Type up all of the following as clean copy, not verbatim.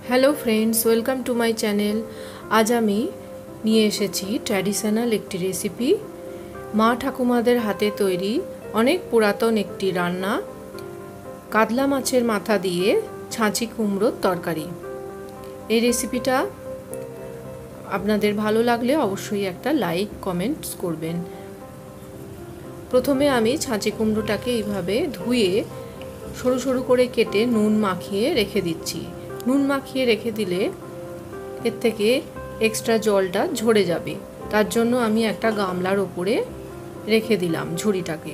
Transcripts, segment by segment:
Hello friends, welcome to my channel. आज आमी निये एसेछि ट्र्याडिशनल एकटी रेसिपि, मा ठाकुमादेर हाथे तैरी अनेक पुरातन एकटी रान्ना, कातला माछेर माथा दिए छाँची कुमड़ोर तरकारी। এই রেসিপিটা আপনাদের ভালো লাগলে অবশ্যই একটা লাইক কমেন্টস করবেন। প্রথমে আমি ছাঁচি কুমড়োটাকে এইভাবে ধুয়ে সরু সরু করে কেটে নুন মাখিয়ে রেখে দিচ্ছি। নুন মাখিয়ে রেখে দিলে এর থেকে এক্সট্রা জলটা ঝরে যাবে, তার জন্য আমি একটা গামলার উপরে রেখে দিলাম ঝুড়িটাকে।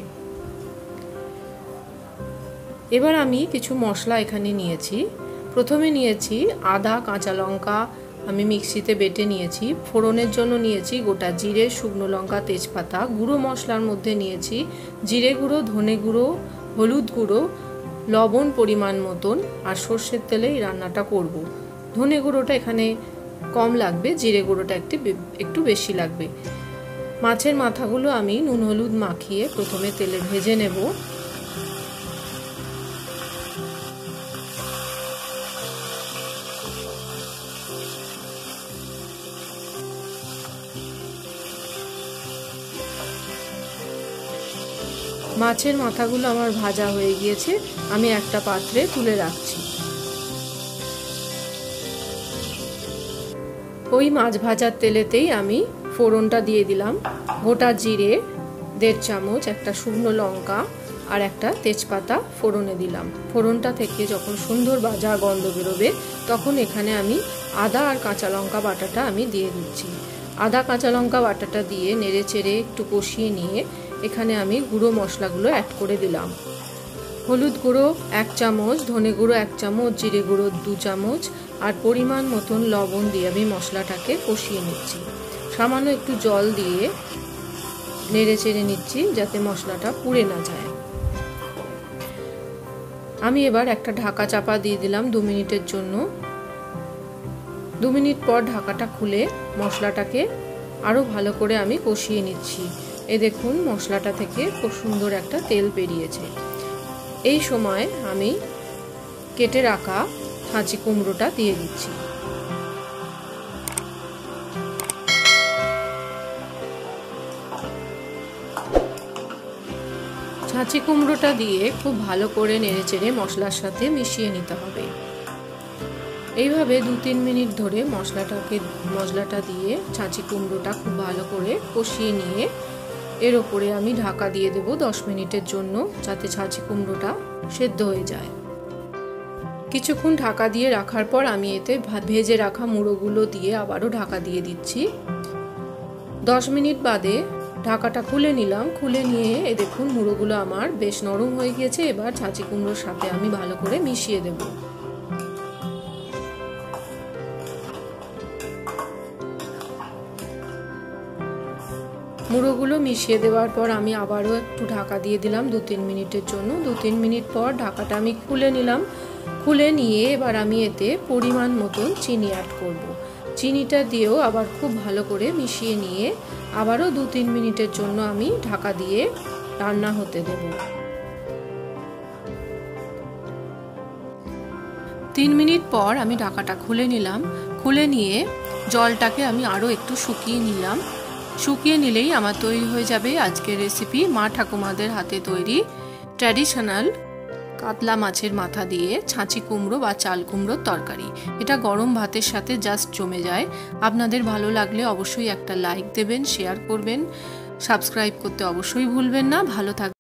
এবার আমি কিছু মশলা এখানে নিয়েছি। প্রথমে নিয়েছি আদা, কাঁচা লঙ্কা আমি মিক্সিতে বেটে নিয়েছি। ফোড়নের জন্য নিয়েছি গোটা জিরে, শুকনো লঙ্কা, তেজপাতা। গুঁড়ো মশলার মধ্যে নিয়েছি জিরে গুঁড়ো, ধনে গুঁড়ো, হলুদ গুঁড়ো, লবণ পরিমাণ মতন, আর সর্ষের তেলে এই রান্নাটা করব। ধনে গুঁড়োটা এখানে কম লাগবে, জিরে গুঁড়োটা একটু বেশি লাগবে। মাছের মাথাগুলো আমি নুন হলুদ মাখিয়ে প্রথমে তেলে ভেজে নেব। মাছের মাথাগুলো আমার ভাজা হয়ে গিয়েছে, আমি একটা পাত্রে তুলে রাখছি। ওই মাছ ভাজার তেলেতেই আমি ফোড়নটা দিয়ে দিলাম। গোটা জিরে 1.5 চামচ, একটা শুকনো লঙ্কা আর একটা তেজপাতা ফোড়নে দিলাম। ফোড়নটা থেকে যখন সুন্দর ভাজা গন্ধ বেরোবে তখন এখানে আমি আদা আর কাঁচা লঙ্কা বাটাটা আমি দিয়ে দিচ্ছি। আদা কাঁচা লঙ্কা বাটাটা দিয়ে নেড়ে চেড়ে একটু কষিয়ে নিয়ে এখানে আমি গুঁড়ো মশলাগুলো অ্যাড করে দিলাম। হলুদ গুঁড়ো 1 চামচ, ধনে গুঁড়ো 1 চামচ, জিরে গুঁড়ো 2 চামচ আর পরিমাণ মতন লবণ দিয়ে আমি মশলাটাকে কষিয়ে নিচ্ছি। সামান্য একটু জল দিয়ে নেড়ে চেড়ে নিচ্ছি যাতে মশলাটা পুড়ে না যায়। আমি এবার একটা ঢাকা চাপা দিয়ে দিলাম 2 মিনিটের জন্য। 2 মিনিট পর ঢাকাটা খুলে মশলাটাকে আরও ভালো করে আমি কষিয়ে নিচ্ছি। এই দেখুন মশলাটা থেকে খুব সুন্দর একটা তেল বেরিয়েছে। এই সময় আমি কেটে রাখা ছাঁচি কুমড়োটা দিয়ে দিচ্ছি। ছাঁচি কুমড়োটা দিয়ে খুব ভালো করে নেড়েচেড়ে মশলার সাথে মিশিয়ে নিতে হবে। এইভাবে 2-3 মিনিট ধরে মশলাটা দিয়ে ছাঁচি কুমড়োটা খুব ভালো করে কষিয়ে নিয়ে এর ওপরে আমি ঢাকা দিয়ে দেব 10 মিনিটের জন্য, যাতে ছাঁচি কুমড়োটা সেদ্ধ হয়ে যায়। কিছুক্ষণ ঢাকা দিয়ে রাখার পর আমি এতে ভেজে রাখা মুড়োগুলো দিয়ে আবারও ঢাকা দিয়ে দিচ্ছি। 10 মিনিট বাদে ঢাকাটা খুলে নিলাম। খুলে নিয়ে এই দেখুন মুড়োগুলো আমার বেশ নরম হয়ে গিয়েছে। এবার ছাঁচি কুমড়োর সাথে আমি ভালো করে মিশিয়ে দেব। মুড়োগুলো মিশিয়ে দেওয়ার পর আমি আবারও একটু ঢাকা দিয়ে দিলাম 2-3 মিনিটের জন্য। 2-3 মিনিট পর ঢাকাটা আমি খুলে নিলাম। খুলে নিয়ে এবার আমি এতে পরিমাণ মতন চিনি অ্যাড করব। চিনিটা দিয়েও আবার খুব ভালো করে মিশিয়ে নিয়ে আবারও 2-3 মিনিটের জন্য আমি ঢাকা দিয়ে রান্না হতে দেব। 3 মিনিট পর আমি ঢাকাটা খুলে নিলাম। খুলে নিয়ে জলটাকে আমি আরও একটু শুকিয়ে নিলাম। শুকিয়ে নিলেই আমার তৈরি হয়ে যাবে আজকের রেসিপি, মা ঠাকুমাদের হাতে তৈরি ট্র্যাডিশনাল কাতলা মাছের মাথা দিয়ে ছাঁচি কুমড়ো বা চাল কুমড়োর তরকারি। এটা গরম ভাতের সাথে জাস্ট জমে যায়। আপনাদের ভালো লাগলে অবশ্যই একটা লাইক দেবেন, শেয়ার করবেন, সাবস্ক্রাইব করতে অবশ্যই ভুলবেন না। ভালো থাকবেন।